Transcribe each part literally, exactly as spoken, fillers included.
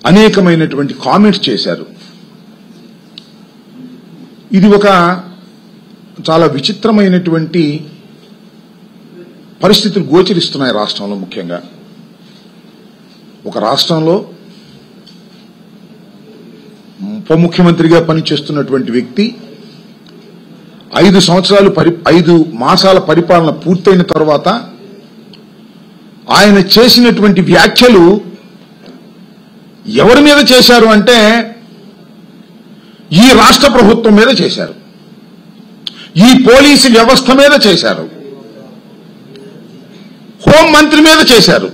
అనేకమైనటువంటి కామెంట్స్ చేశారు. ఇది ఒక చాలా విచిత్రమైనటువంటి పరిస్థితులు గోచరిస్తున్నాయి రాష్ట్రంలో. ముఖ్యంగా ఒక రాష్ట్రంలో ఉప ముఖ్యమంత్రిగా పనిచేస్తున్నటువంటి వ్యక్తి ఐదు సంవత్సరాలు పరి ఐదు మాసాల పరిపాలన పూర్తయిన తర్వాత ఆయన చేసినటువంటి వ్యాఖ్యలు ఎవరి మీద చేశారు అంటే ఈ రాష్ట్ర ప్రభుత్వం మీద చేశారు, ఈ పోలీసు వ్యవస్థ మీద చేశారు, హోంమంత్రి మీద చేశారు.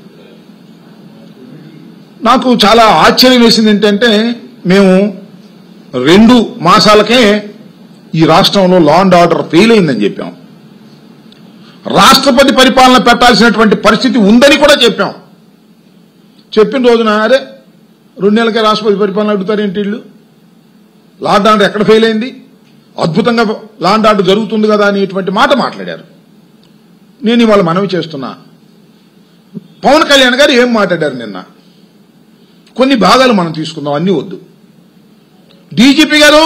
నాకు చాలా ఆశ్చర్యం వేసింది ఏంటంటే మేము రెండు మాసాలకే ఈ రాష్ట్రంలో లా అండ్ ఆర్డర్ ఫెయిల్ అయిందని చెప్పాం, రాష్ట్రపతి పరిపాలన పెట్టాల్సినటువంటి పరిస్థితి ఉందని కూడా చెప్పాం. చెప్పిన రోజున అరే రెండు నెలలకే రాష్ట్రపతి పరిపాలన అడుగుతారేంటి వీళ్ళు, లా అండ్ ఆర్డర్ ఎక్కడ ఫెయిల్ అయింది, అద్భుతంగా లా అండ్ ఆర్డర్ జరుగుతుంది కదా అనేటువంటి మాట మాట్లాడారు. నేను ఇవాళ మనవి చేస్తున్నా, పవన్ కళ్యాణ్ గారు ఏం మాట్లాడారు నిన్న, కొన్ని భాగాలు మనం తీసుకుందాం, అన్ని వద్దు. డీజీపీ గారు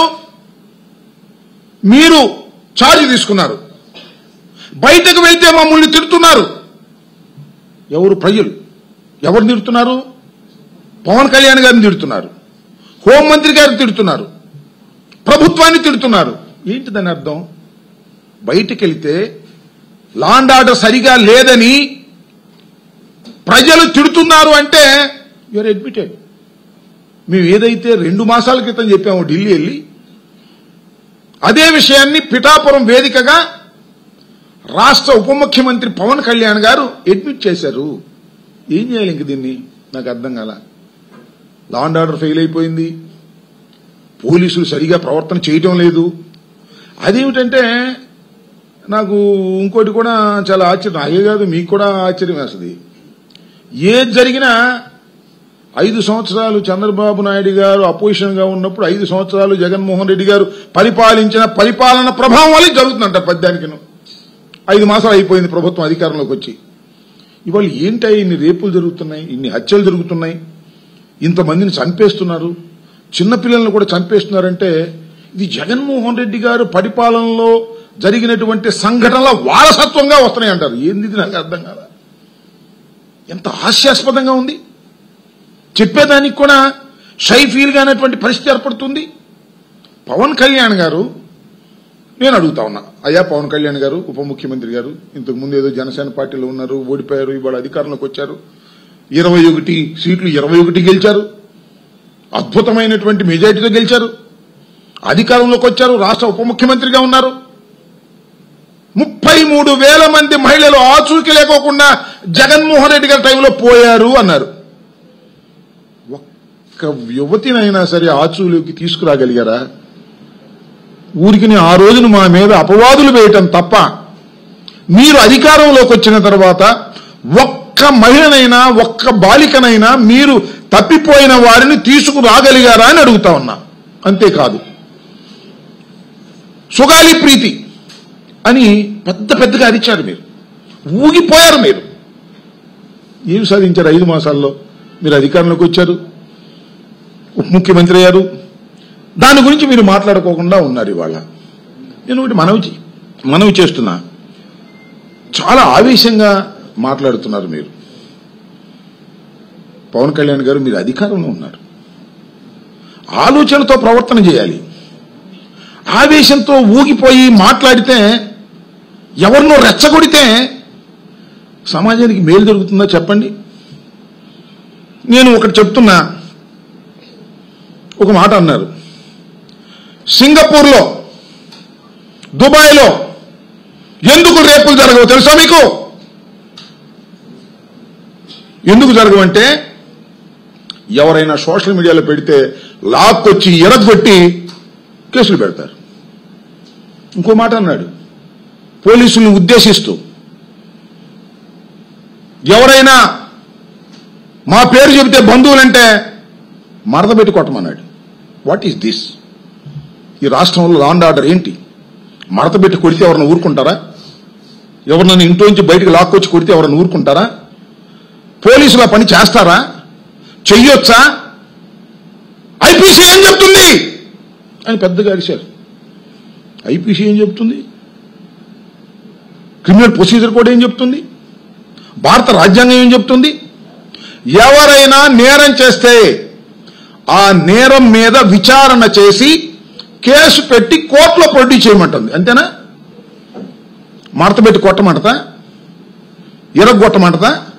మీరు ఛార్జ్ తీసుకున్నారు, బయటకు వెళ్తే మమ్మల్ని తిడుతున్నారు. ఎవరు? ప్రజలు. ఎవరు తిడుతున్నారు? పవన్ కళ్యాణ్ గారిని తిడుతున్నారు, హోంమంత్రి గారిని తిడుతున్నారు, ప్రభుత్వాన్ని తిడుతున్నారు. ఏంటి దాని అర్థం? బయటికి వెళ్తే లా అండ్ ఆర్డర్ సరిగా లేదని ప్రజలు తిడుతున్నారు అంటే యూఆర్ అడ్మిటెడ్. మేము ఏదైతే రెండు మాసాల క్రితం చెప్పామో ఢిల్లీ వెళ్ళి, అదే విషయాన్ని పిఠాపురం వేదికగా రాష్ట్ర ఉప ముఖ్యమంత్రి పవన్ కళ్యాణ్ గారు అడ్మిట్ చేశారు. ఏం చేయాలి ఇంక దీన్ని? నాకు అర్థం కాల. లా అండ్ ఆర్డర్ ఫెయిల్ అయిపోయింది, పోలీసులు సరిగా ప్రవర్తన చేయటం లేదు. అదేమిటంటే నాకు ఇంకోటి కూడా చాలా ఆశ్చర్యం, అదే కాదు మీకు కూడా ఆశ్చర్యం వేస్తుంది. ఏది జరిగినా ఐదు సంవత్సరాలు చంద్రబాబు నాయుడు గారు అపోజిషన్ గా ఉన్నప్పుడు ఐదు సంవత్సరాలు జగన్మోహన్ రెడ్డి గారు పరిపాలించిన పరిపాలన ప్రభావం వల్ల జరుగుతుందంట. పద్యానికి ఐదు మాసాలు అయిపోయింది ప్రభుత్వం అధికారంలోకి వచ్చి. ఇవాళ ఏంటి ఇన్ని రేపులు జరుగుతున్నాయి, ఇన్ని హత్యలు జరుగుతున్నాయి, ఇంతమందిని చంపేస్తున్నారు, చిన్నపిల్లలను కూడా చంపేస్తున్నారంటే ఇది జగన్మోహన్ రెడ్డి గారు పరిపాలనలో జరిగినటువంటి సంఘటనల వారసత్వంగా వస్తున్నాయి అంటారు. ఏంది నాకు అర్థం కాదా? ఎంత హాస్యాస్పదంగా ఉంది. చెప్పేదానికి కూడా షై ఫీల్ గానటువంటి పరిస్థితి ఏర్పడుతుంది. పవన్ కళ్యాణ్ గారు, నేను అడుగుతా ఉన్నా, అయ్యా పవన్ కళ్యాణ్ గారు ఉప ముఖ్యమంత్రి గారు, ఇంతకు ముందు ఏదో జనసేన పార్టీలో ఉన్నారు, ఓడిపోయారు, ఇవాళ అధికారంలోకి వచ్చారు, ఇరవై ఒకటి సీట్లు ఇరవై ఒకటి గెలిచారు, అద్భుతమైనటువంటి మెజారిటీతో గెలిచారు, అధికారంలోకి వచ్చారు, రాష్ట్ర ఉప ముఖ్యమంత్రిగా ఉన్నారు. ముప్పై మూడు వేల మంది మహిళలు ఆచూకీ లేకోకుండా జగన్మోహన్ రెడ్డి గారి టైంలో పోయారు అన్నారు. ఒక్క యువతినైనా సరే ఆచూలోకి తీసుకురాగలిగారా? ఊరికి ఆ రోజున మా మీద అపవాదులు వేయటం తప్ప మీరు అధికారంలోకి వచ్చిన తర్వాత ఒక్క మహిళనైనా ఒక్క బాలికనైనా మీరు తప్పిపోయిన వారిని తీసుకురాగలిగారా అని అడుగుతా ఉన్నా. అంతేకాదు సుగాలి ప్రీతి అని పెద్ద పెద్దగా అరిచారు, మీరు ఊగిపోయారు. మీరు ఏమి సాధించారు? ఐదు మాసాల్లో మీరు అధికారంలోకి వచ్చారు, ఉప ముఖ్యమంత్రి అయ్యారు, దాని గురించి మీరు మాట్లాడుకోకుండా ఉన్నారు. ఇవాళ నేను ఒకటి మనవి మనవి చేస్తున్నా, చాలా ఆవేశంగా మాట్లాడుతున్నారు మీరు. పవన్ కళ్యాణ్ గారు మీరు అధికారంలో ఉన్నారు, ఆలోచనతో ప్రవర్తన చేయాలి. ఆవేశంతో ఊగిపోయి మాట్లాడితే, ఎవరినో రెచ్చగొడితే సమాజానికి మేలు జరుగుతుందా చెప్పండి? నేను ఒకటి చెప్తున్నా, ఒక మాట అన్నారు, సింగపూర్లో దుబాయ్లో ఎందుకు రేపులు జరగవు తెలుసా మీకు? ఎందుకు జరగవంటే ఎవరైనా సోషల్ మీడియాలో పెడితే లాక్కొచ్చి ఎరగొట్టి కేసులు పెడతారు. ఇంకో మాట అన్నాడు, పోలీసులను ఉద్దేశిస్తూ ఎవరైనా మా పేరు చెబితే బంధువులంటే మరద పెట్టి కొట్టమన్నాడు. What is this? ఈ రాష్ట్రంలో లా అండ్ ఆర్డర్ ఏంటి? మడత పెట్టి కొడితే ఎవరిని ఊరుకుంటారా? ఎవరినైనా ఇంట్లోంచి బయటకు లాక్కొచ్చి కొడితే ఎవరిని ఊరుకుంటారా? పోలీసులు ఆ పని చేస్తారా? చెయ్యొచ్చా? ఐపీసీ ఏం చెప్తుంది అని పెద్దగా అరిశారు. ఐపీసీ ఏం చెప్తుంది? క్రిమినల్ ప్రొసీజర్ కోడ్ ఏం చెప్తుంది? భారత రాజ్యాంగం ఏం చెప్తుంది? ఎవరైనా నేరం చేస్తే ఆ నేరం మీద విచారణ చేసి కేసు పెట్టి కోర్టులో ప్రొడ్యూస్ చేయమంటుంది. అంతేనా? మడత పెట్టి కొట్టమంటదా? ఎరగొట్టమంటదా?